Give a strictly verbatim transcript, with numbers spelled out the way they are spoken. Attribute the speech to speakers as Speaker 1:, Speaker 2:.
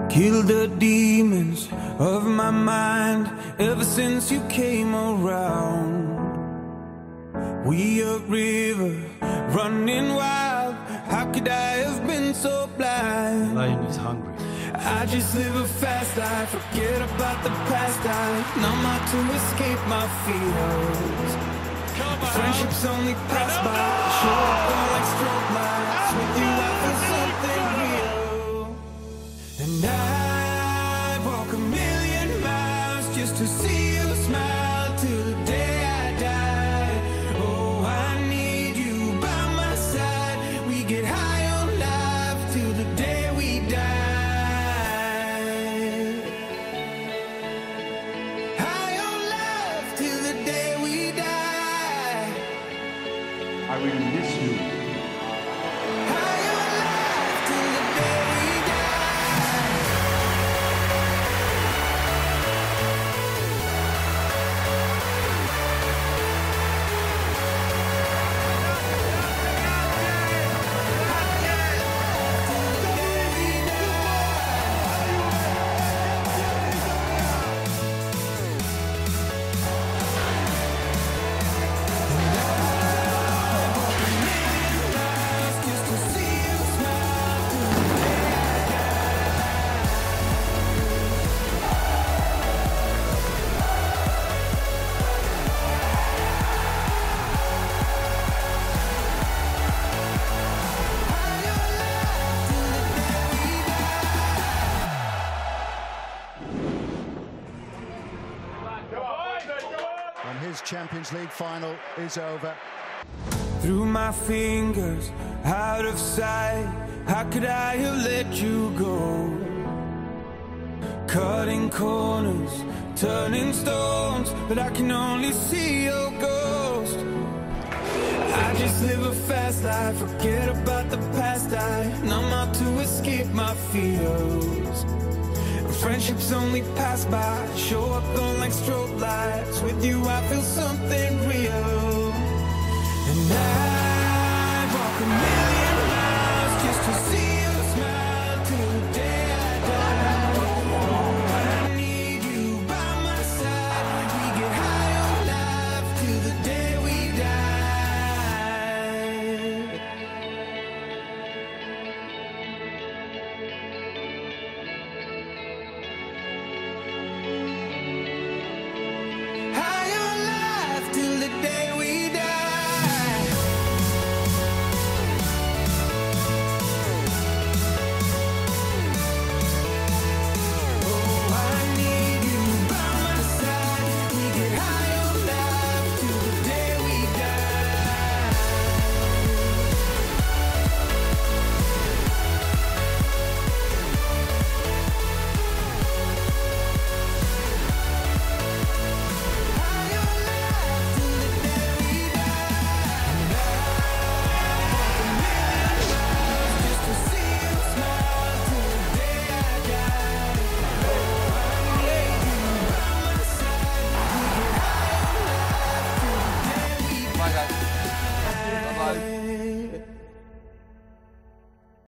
Speaker 1: Killed the demons of my mind ever since you came around. We a river running wild. How could I have been so blind?
Speaker 2: Lion is hungry.
Speaker 1: I just live a fast life, forget about the past. I numb out to escape my fears. Friendships only pass by, show up on like strobe lights. With you I feel something real. And I'd walk a million miles just to see you smile till the day I die. Oh, I need you by my side. We get high on life till the day we die. High on life till the day we die.
Speaker 3: I really miss you.
Speaker 1: High on life till the day we die. Just to see you smile till the day I die.
Speaker 4: And his Champions League final is over.
Speaker 1: Through my fingers, out of sight. How could I have let you go? Cutting corners, turning stones, but I can only see your ghost. I just live a fast life, forget about the past. I numb out to escape my fears. Friendships only pass by, show up on like strobe lights. With you I feel something real.